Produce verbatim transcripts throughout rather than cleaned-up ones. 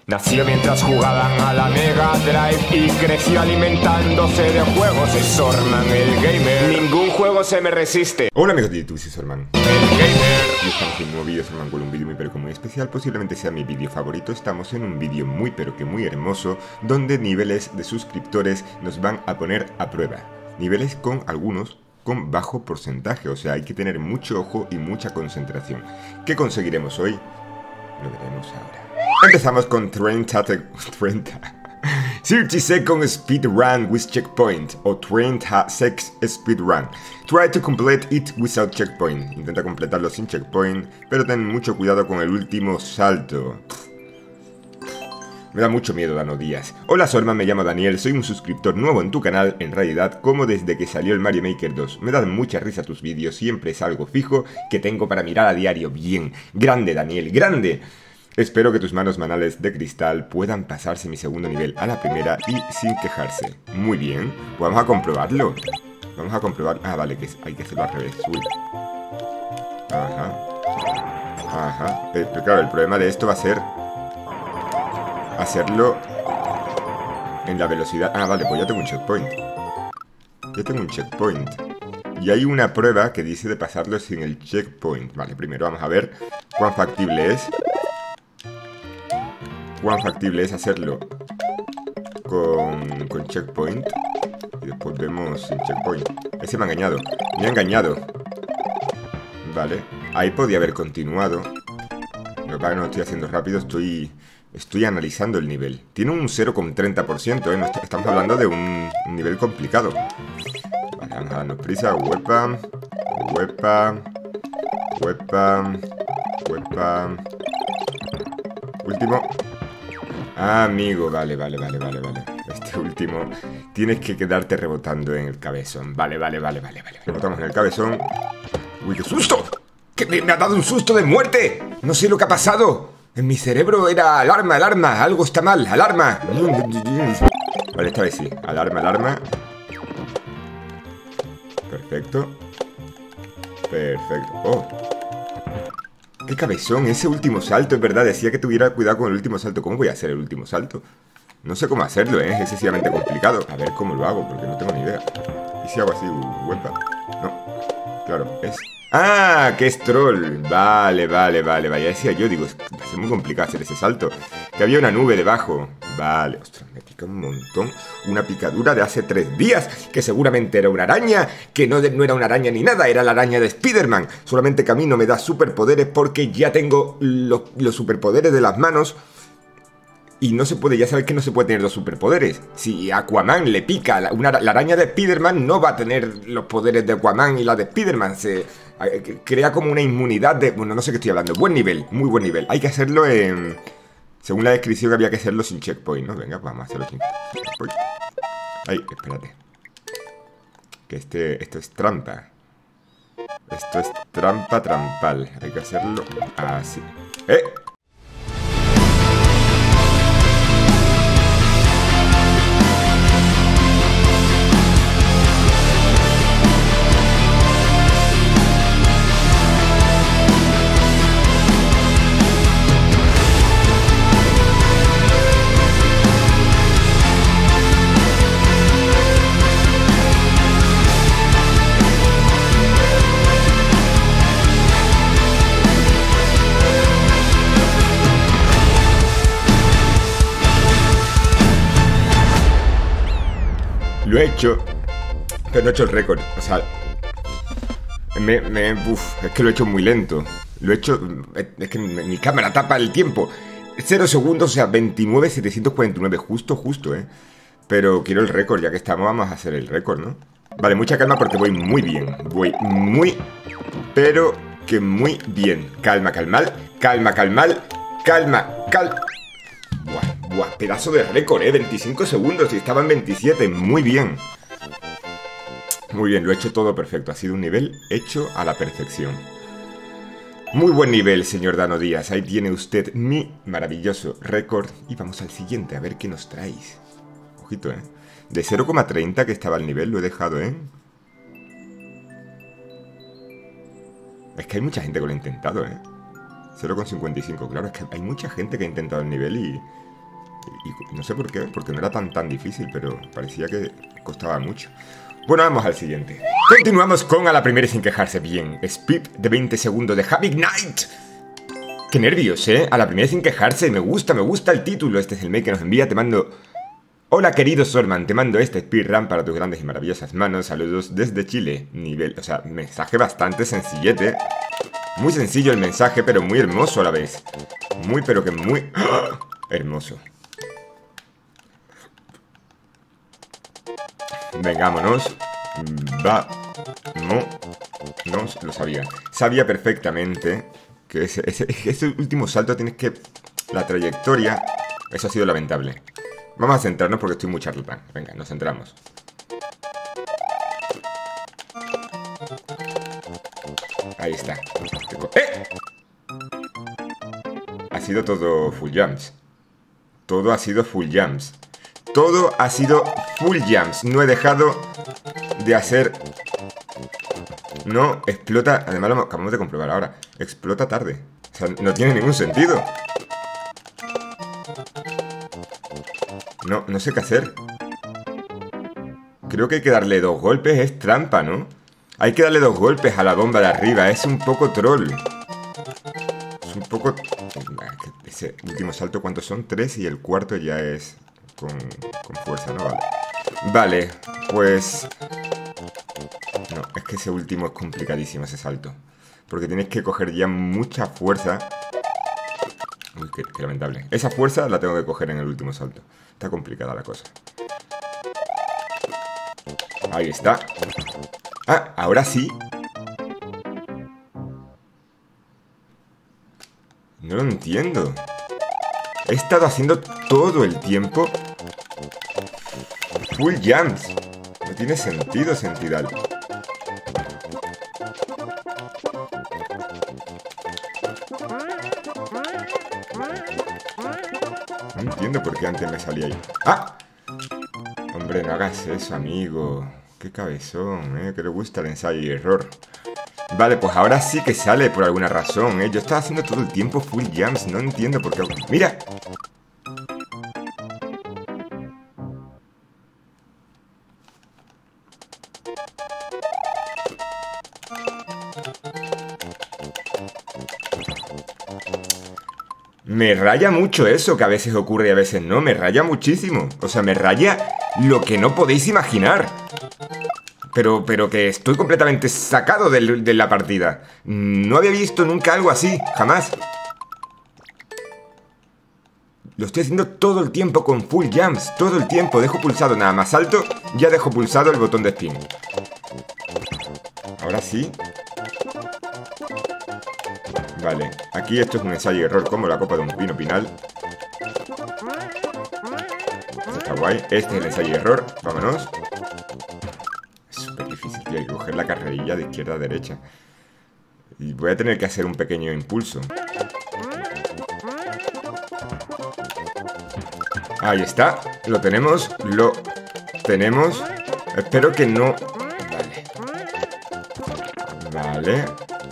Nació mientras jugaban a la Mega Drive y creció alimentándose de juegos. Es Sorman el gamer. Ningún juego se me resiste. Hola amigos de YouTube, soy Sorman El gamer. y estamos en un nuevo vídeo Sorman con un vídeo muy pero que muy especial. Posiblemente sea mi vídeo favorito. Estamos en un vídeo muy pero que muy hermoso, donde niveles de suscriptores nos van a poner a prueba. Niveles con algunos con bajo porcentaje, o sea, hay que tener mucho ojo y mucha concentración. ¿Qué conseguiremos hoy? Lo veremos ahora. Empezamos con treinta, treinta thirty second speed run with checkpoint o treinta secs speed run. Try to complete it without checkpoint. Intenta completarlo sin checkpoint, pero ten mucho cuidado con el último salto. Me da mucho miedo, Dano Díaz. Hola Sorman, me llamo Daniel, soy un suscriptor nuevo en tu canal, en realidad, como desde que salió el Mario Maker dos. Me dan mucha risa tus vídeos, siempre es algo fijo que tengo para mirar a diario. Bien, grande Daniel, grande. Espero que tus manos manales de cristal puedan pasarse mi segundo nivel a la primera y sin quejarse. Muy bien, pues vamos a comprobarlo. Vamos a comprobar... Ah, vale, que hay que hacerlo al revés. Uy. Ajá. Ajá. Pero, pero claro, el problema de esto va a ser... hacerlo... en la velocidad... Ah, vale, pues ya tengo un checkpoint. Ya tengo un checkpoint. Y hay una prueba que dice de pasarlo sin el checkpoint. Vale, primero vamos a ver cuán factible es. Cuán factible es hacerlo con, con checkpoint. Y después vemos sin checkpoint. Ese me ha engañado. Me ha engañado. Vale. Ahí podía haber continuado. Lo que pasa es que no lo estoy haciendo rápido. Estoy, estoy analizando el nivel. Tiene un cero coma treinta por ciento, ¿eh? No est- estamos hablando de un, un nivel complicado. Vale, vamos a darnos prisa. Webcam. Webcam. Webcam. Webcam. Último. Ah, amigo, vale, vale, vale, vale, vale. Este último tienes que quedarte rebotando en el cabezón. Vale, vale, vale, vale, vale. Rebotamos en el cabezón. ¡Uy, qué susto! ¡Que me, me ha dado un susto de muerte! No sé lo que ha pasado. En mi cerebro era alarma, alarma. Algo está mal, alarma. Vale, esta vez sí. Alarma, alarma. Perfecto. Perfecto. Oh. ¡Qué cabezón! Ese último salto, es verdad. Decía que tuviera cuidado con el último salto. ¿Cómo voy a hacer el último salto? No sé cómo hacerlo, ¿eh? Es excesivamente complicado. A ver cómo lo hago, porque no tengo ni idea. ¿Y si hago así? Vuelta. No. Claro, es... ¡Ah! ¡Que es troll! Vale, vale, vale. Vaya, decía yo, digo, va a ser muy complicado hacer ese salto. Que había una nube debajo. Vale. Ostras, me pica un montón. Una picadura de hace tres días. Que seguramente era una araña. Que no, de, no era una araña ni nada. Era la araña de Spider-Man. Solamente que a mí no me da superpoderes porque ya tengo los, los superpoderes de las manos. Y no se puede, ya sabes que no se puede tener los superpoderes. Si Aquaman le pica la, una, la araña de Spider-Man, no va a tener los poderes de Aquaman y la de Spider-Man. Se eh, crea como una inmunidad de... Bueno, no sé qué estoy hablando. Buen nivel, muy buen nivel. Hay que hacerlo en... Según la descripción había que hacerlo sin checkpoint, ¿no? Venga, vamos a hacerlo sin checkpoint. Ay, espérate. Que este... Esto es trampa. Esto es trampa trampal. Hay que hacerlo así. ¡Eh! Lo he hecho, pero no he hecho el récord. O sea, me, me, uf, es que lo he hecho muy lento. Lo he hecho, es que mi cámara tapa el tiempo. Cero segundos, o sea, veintinueve setecientos cuarenta y nueve, justo, justo, ¿eh? Pero quiero el récord, ya que estamos, vamos a hacer el récord, ¿no? Vale, mucha calma porque voy muy bien. Voy muy, pero que muy bien. Calma, calmal, calma, calmal, calma, calma. Buah, buah, pedazo de récord, ¿eh? veinticinco segundos y estaba en veintisiete. Muy bien. Muy bien, lo he hecho todo perfecto. Ha sido un nivel hecho a la perfección. Muy buen nivel, señor Dano Díaz. Ahí tiene usted mi maravilloso récord. Y vamos al siguiente, a ver qué nos traéis. Ojito, ¿eh? De cero coma treinta que estaba el nivel, lo he dejado, ¿eh? Es que hay mucha gente que lo ha intentado, ¿eh? cero coma cincuenta y cinco, claro, es que hay mucha gente que ha intentado el nivel y... y no sé por qué, porque no era tan tan difícil, pero parecía que costaba mucho. Bueno, vamos al siguiente. Continuamos con a la primera y sin quejarse. Bien, speed de veinte segundos de Happy Knight. Qué nervios, ¿eh? A la primera y sin quejarse. Me gusta, me gusta el título. Este es el mail que nos envía. Te mando... Hola, querido Sorman. Te mando este speedrun para tus grandes y maravillosas manos. Saludos desde Chile. Nivel... O sea, mensaje bastante sencillete. Muy sencillo el mensaje, pero muy hermoso a la vez. Muy, pero que muy... ¡Oh! Hermoso. Vengámonos. Va. No. No lo sabía. Sabía perfectamente que ese, ese, ese último salto tienes que... La trayectoria... Eso ha sido lamentable. Vamos a centrarnos porque estoy muy charlatán. Venga, nos centramos. Ahí está. ¡Eh! Ha sido todo full jumps. Todo ha sido full jumps. Todo ha sido full jumps. No he dejado de hacer... No, explota... Además lo acabamos de comprobar ahora. Explota tarde. O sea, no tiene ningún sentido. No, no sé qué hacer. Creo que hay que darle dos golpes. Es trampa, ¿no? Hay que darle dos golpes a la bomba de arriba. Es un poco troll. Es un poco... Ese último salto, ¿cuántos son? Tres y el cuarto ya es con, con fuerza, ¿no? Vale. Vale, pues... No, es que ese último es complicadísimo, ese salto. Porque tienes que coger ya mucha fuerza. Uy, qué, qué lamentable. Esa fuerza la tengo que coger en el último salto. Está complicada la cosa. Ahí está. Ah, ahora sí. No lo entiendo. He estado haciendo todo el tiempo full jumps. No tiene sentido, Sentidal. No entiendo por qué antes me salía ahí. ¡Ah! Hombre, no hagas eso, amigo. Qué cabezón, ¿eh? Que le gusta el ensayo y error. Vale, pues ahora sí que sale por alguna razón, ¿eh? Yo estaba haciendo todo el tiempo full jumps. No entiendo por qué... ¡Mira! Me raya mucho eso, que a veces ocurre y a veces no. Me raya muchísimo. O sea, me raya lo que no podéis imaginar. Pero, pero que estoy completamente sacado de, de la partida. No había visto nunca algo así, jamás. Lo estoy haciendo todo el tiempo con full jumps. Todo el tiempo, dejo pulsado nada más salto. Ya dejo pulsado el botón de spin. Ahora sí. Vale, aquí esto es un ensayo y error como la copa de un pino pinal. Esto está guay. Este es el ensayo y error, vámonos. Es súper difícil, tío, hay que coger la carrerilla de izquierda a derecha. Y voy a tener que hacer un pequeño impulso. Ahí está, lo tenemos, lo tenemos. Espero que no... Vale. Vale.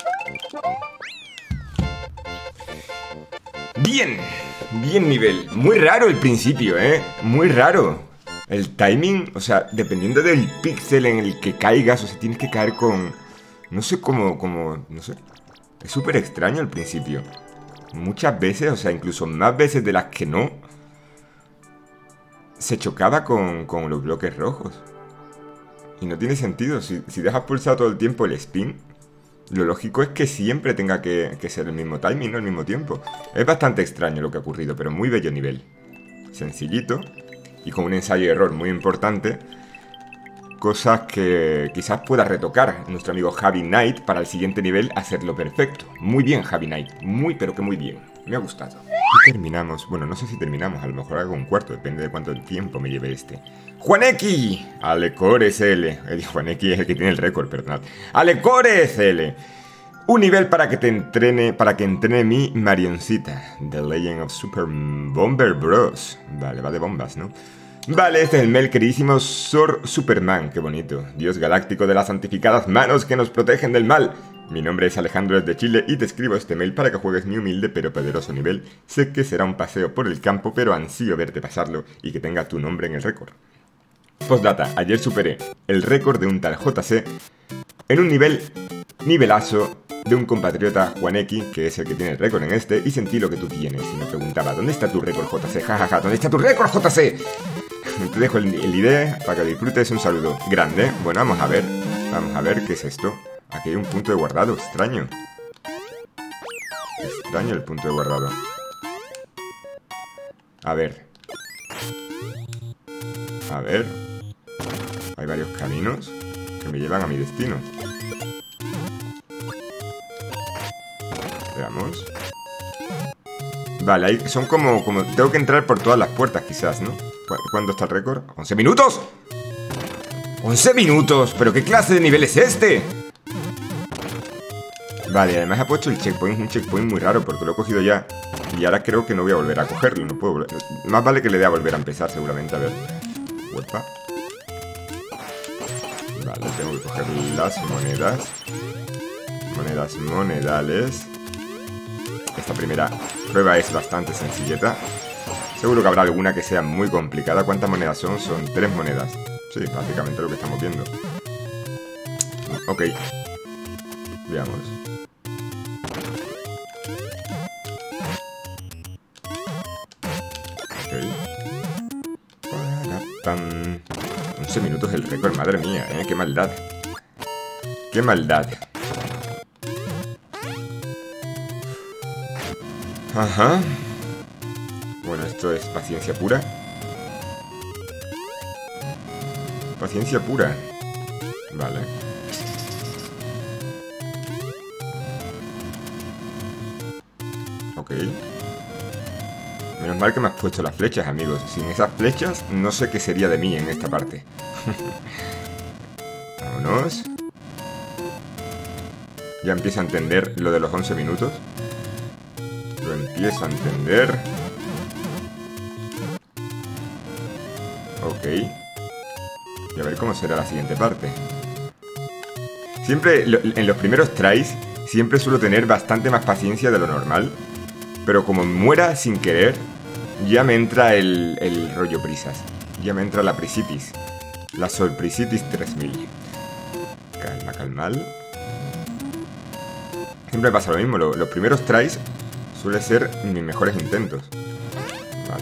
Bien, bien nivel. Muy raro el principio, ¿eh? Muy raro. El timing, o sea, dependiendo del píxel en el que caigas, o sea, tienes que caer con... No sé cómo, cómo, no sé. Es súper extraño el principio. Muchas veces, o sea, incluso más veces de las que no, se chocaba con, con los bloques rojos. Y no tiene sentido. Si, si dejas pulsado todo el tiempo el spin... Lo lógico es que siempre tenga que, que ser el mismo timing, no el mismo tiempo. Es bastante extraño lo que ha ocurrido, pero muy bello nivel. Sencillito y con un ensayo y error muy importante. Cosas que quizás pueda retocar nuestro amigo Javi Knight para el siguiente nivel hacerlo perfecto. Muy bien, Javi Knight. Muy, pero que muy bien. Me ha gustado. Y terminamos. Bueno, no sé si terminamos. A lo mejor hago un cuarto. Depende de cuánto tiempo me lleve este. ¡Juaneki! Alecore S L. Eh, Juaneki es el que tiene el récord, perdonad. ¡Alecore S L! Un nivel para que te entrene... Para que entrene mi Marioncita. The Legend of Super Bomber Bros. Vale, va de bombas, ¿no? Vale, este es el mail queridísimo Sor Superman. Qué bonito. Dios galáctico de las santificadas manos que nos protegen del mal. Mi nombre es Alejandro desde Chile y te escribo este mail para que juegues mi humilde pero poderoso nivel. Sé que será un paseo por el campo, pero ansío verte pasarlo y que tenga tu nombre en el récord. Postdata, ayer superé el récord de un tal J C en un nivel nivelazo de un compatriota Juaneki, que es el que tiene el récord en este, y sentí lo que tú tienes. Y me preguntaba, ¿dónde está tu récord J C? Jajaja, ja, ja, ¿dónde está tu récord J C? Te dejo el, el idea para que disfrutes. Un saludo grande. Bueno, vamos a ver, vamos a ver qué es esto. Aquí hay un punto de guardado, extraño. Extraño el punto de guardado. A ver. A ver. Hay varios caminos que me llevan a mi destino. Veamos. Vale, ahí son como, como... Tengo que entrar por todas las puertas quizás, ¿no? ¿Cu ¿Cuándo está el récord? ¡once minutos! ¡once minutos! ¿Pero qué clase de nivel es este? Vale, además ha puesto el checkpoint, un checkpoint muy raro porque lo he cogido ya. Y ahora creo que no voy a volver a cogerlo, no puedo volver. Más vale que le dé a volver a empezar seguramente, a ver. Vuelta. Vale, tengo que coger las monedas. Monedas monedales. Esta primera prueba es bastante sencilleta. Seguro que habrá alguna que sea muy complicada. ¿Cuántas monedas son? Son tres monedas. Sí, básicamente lo que estamos viendo. Ok. Veamos. once minutos el récord, madre mía, ¿eh? Qué maldad. Qué maldad. Ajá. Bueno, esto es paciencia pura. Paciencia pura. Vale. Ok. Menos mal que me has puesto las flechas, amigos. Sin esas flechas, no sé qué sería de mí en esta parte. Vámonos. Ya empiezo a entender lo de los once minutos. Lo empiezo a entender. Ok. Y a ver cómo será la siguiente parte. Siempre, en los primeros tries, siempre suelo tener bastante más paciencia de lo normal. Pero como muera sin querer, ya me entra el, el rollo prisas. Ya me entra la prisipis. La sorprisitis tres mil. Calma, calmal. Siempre pasa lo mismo. Lo, los primeros tries suelen ser mis mejores intentos. Vale.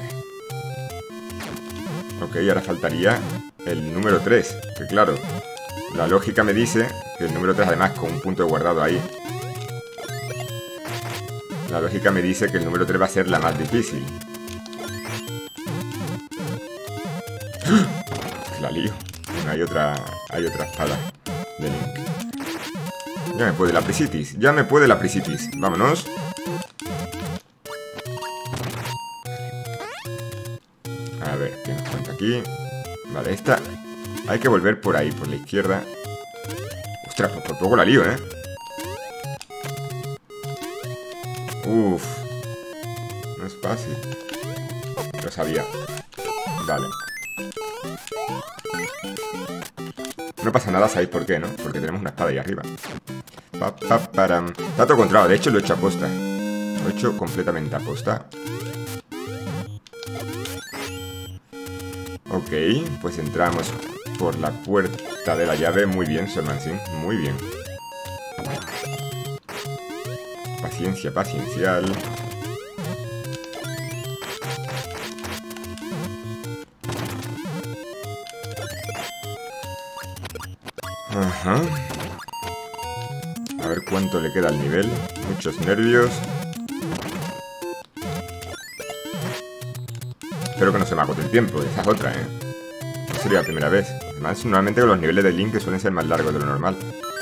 Ok, ahora faltaría el número tres. Que claro, la lógica me dice que el número tres, además con un punto de guardado ahí, la lógica me dice que el número tres va a ser la más difícil. La lío. Hay otra, hay otra espada de Link. Ya me puede la prisitis. Ya me puede la prisitis. Vámonos. A ver, ¿qué nos cuenta aquí? Vale, esta... Hay que volver por ahí, por la izquierda. Ostras, pues por poco la lío, ¿eh? Uff. No es fácil. Lo sabía. Vale. No pasa nada, ¿sabéis por qué, no? Porque tenemos una espada ahí arriba. Pa, pa, param. Está todo controlado, de hecho lo he hecho a posta. Lo he hecho completamente a posta. Ok, pues entramos por la puerta de la llave. Muy bien, Sormansin, muy bien. Paciencia, paciencial. Ajá. A ver cuánto le queda al nivel. Muchos nervios. Espero que no se me agote el tiempo. Esa es otra, ¿eh? No sería la primera vez. Además, normalmente con los niveles de Link suelen ser más largos de lo normal.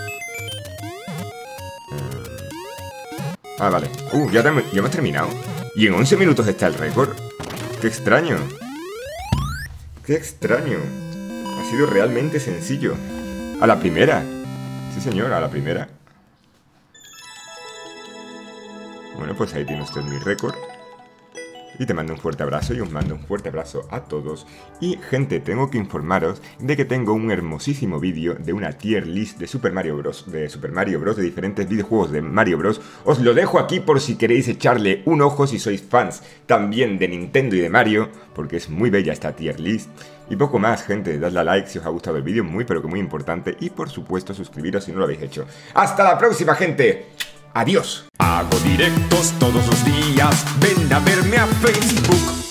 Ah, vale. Uh, ya, ya hemos terminado. Y en once minutos está el récord. ¡Qué extraño! ¡Qué extraño! Ha sido realmente sencillo. A la primera. Sí, señor, a la primera. Bueno, pues ahí tiene usted mi récord. Y te mando un fuerte abrazo y os mando un fuerte abrazo a todos. Y gente, tengo que informaros de que tengo un hermosísimo vídeo de una tier list de Super Mario Bros. De Super Mario Bros. De diferentes videojuegos de Mario Bros. Os lo dejo aquí por si queréis echarle un ojo si sois fans también de Nintendo y de Mario, porque es muy bella esta tier list. Y poco más, gente, dadle a like si os ha gustado el vídeo, muy pero que muy importante. Y por supuesto suscribiros si no lo habéis hecho. ¡Hasta la próxima, gente! ¡Adiós! Hago directos todos los días, ven a verme a Facebook.